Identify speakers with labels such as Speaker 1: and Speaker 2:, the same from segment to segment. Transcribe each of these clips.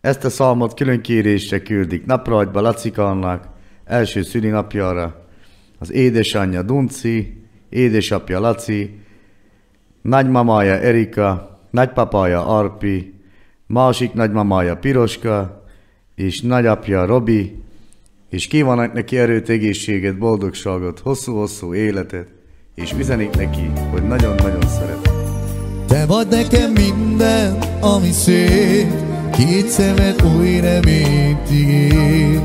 Speaker 1: Ezt a szalmot külön kérésre küldik Napragyba Lacika annak első szülinapjára, az édesanyja Dunci, édesapja Laci, nagymamája Erika, nagypapája Arpi, másik nagymamája Piroska, és nagyapja Robi, és kívánok neki erőt, egészséget, boldogságot, hosszú-hosszú életet, és üzenik neki, hogy nagyon-nagyon szeret.
Speaker 2: Te vagy nekem minden, ami szép, két szemed új reményt ígér.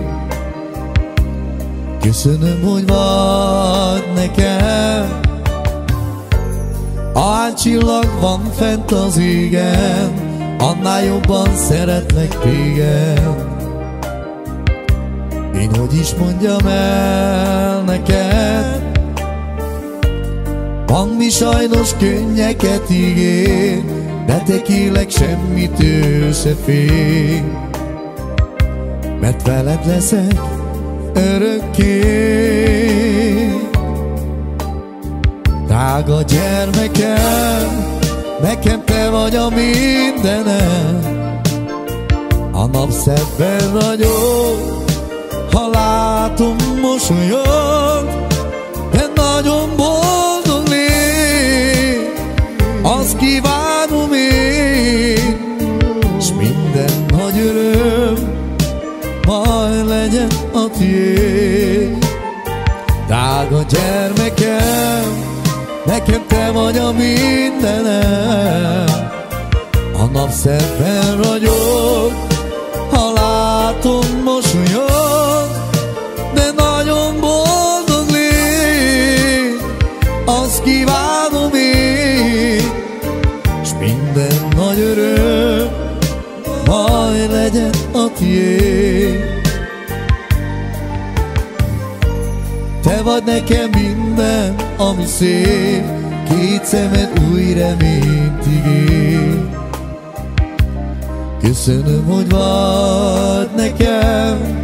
Speaker 2: Köszönöm, hogy vagy nekem, ahány csillag van fent az égen, annál jobban szeretlek téged. Én hogy is mondjam el neked, van mi sajnos könnyeket ígér, de tekélek semmitől se fél, mert veled leszek örökké. Drága gyermekem, nekem te vagy a mindenem, a napszebben ragyog, ha látom mosolyod, de nagyon boldog légy, azt kívánom én, s minden nagy öröm majd legyen a tiéd. Drága gyermekem, nekem te vagy a mindenem, a napszebben ragyog, ha látom mosolyod, de nagyon boldog légy, azt kívánom én, s minden nagy öröm majd legyen a tiéd. Te vagy nekem minden, ami szép, két szemed új reményt ígér. Köszönöm, hogy vagy nekem,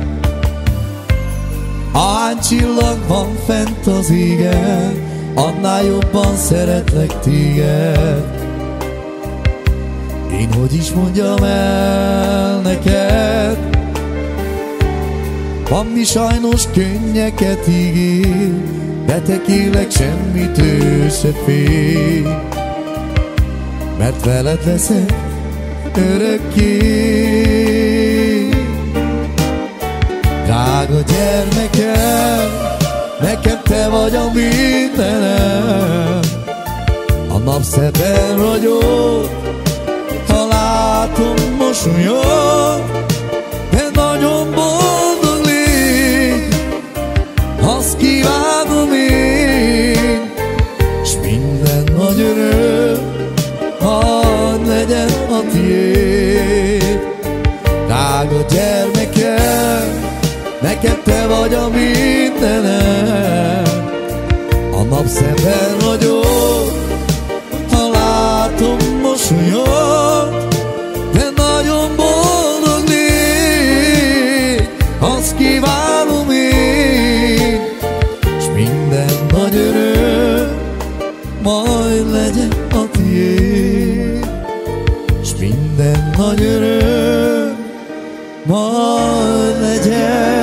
Speaker 2: ahány csillag van fent az égen, annál jobban szeretlek téged. Én hogy is mondjam el neked, van mi sajnos könnyeket ígér, de tekélek semmitől se fél, mert veled leszek örökké. Drága gyermekem, nekem te vagy a mindenem, a napszebben ragyog, ha látom mosolyod, de nagyon boldog légy, azt kívánom én, s minden nagy öröm hadd legyen a tiéd. Drága gyermekem, nekem te vagy a mindenem, a napszemben ragyog, ha látom mosolyod, de nagyon boldog légy, azt kívánom én, s minden nagy öröm majd legyen a tiéd, s minden nagy öröm majd legyen